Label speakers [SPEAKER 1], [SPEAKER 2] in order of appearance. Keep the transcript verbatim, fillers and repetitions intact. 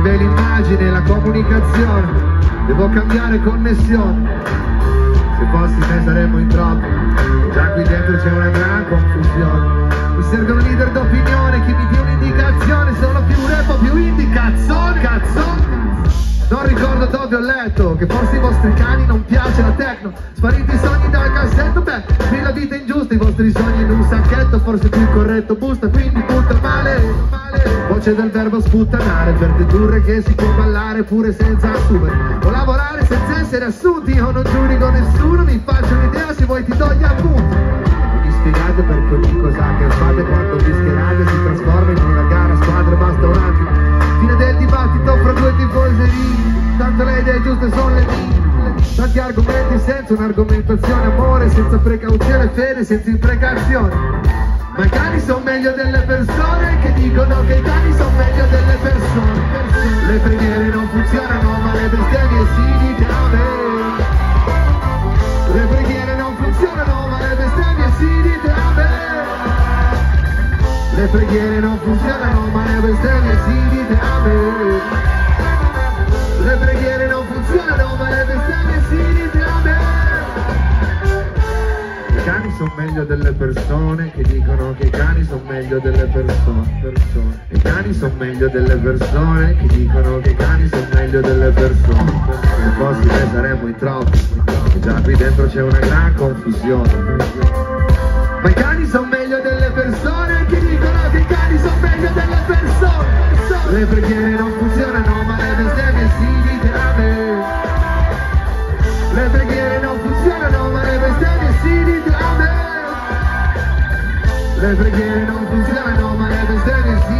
[SPEAKER 1] vive l'immagine, la comunicazione. Devo cambiare connessione. Se fossi te saremmo in troppo. Già qui dentro c'è una gran confusione. Mi servono leader d'opinione, chi mi dia un'indicazione. Sono più rap o più indicazione, cazzone. Non ricordo dove ho letto che forse ai vostri cani non piace la techno. Spariti i sogni dal cassetto, beh, qui la vita è ingiusta, i vostri sogni in un sacchetto. Forse più corretto busta, quindi butta male, male. Voce del verbo sputtanare per dedurre che si può ballare pure senza assumere. O lavorare senza essere assunti, io non giudico nessuno. Mi faccio un'idea, se vuoi ti do gli appunti. Mi spiegate perché ogni cosa che fate quando vi schierate si trasforma in una gara a squadre, basta un attimo. Fine del dibattito fra due tifoserie, tanto le idee giuste sono le mie. Tanti argomenti senza un'argomentazione, amore senza precauzione, fede senza imprecazione. Ma i cani sono meglio delle persone che dicono che i cani sono meglio delle persone. Le preghiere non funzionano ma le bestemmie si dicono. Le preghiere non funzionano ma le bestemmie si dicono. Le preghiere non funzionano ma le bestemmie si dicono. Le preghiere non funzionano ma le bestemmie si dicono. I cani sono meglio delle persone che dicono che i cani sono meglio delle persone, persone. I cani sono meglio delle persone che dicono che i cani sono meglio delle persone. Se fossi te saremmo in troppi, e già qui dentro c'è una gran confusione. Ma i cani sono meglio delle persone che dicono che i cani sono meglio delle persone. Le preghiere non funzionano ma le bestemmie si dicono. Le preghiere non funzionano ma le bestemmie si dicono. Le preghiere non funzionano ma le bestemmie si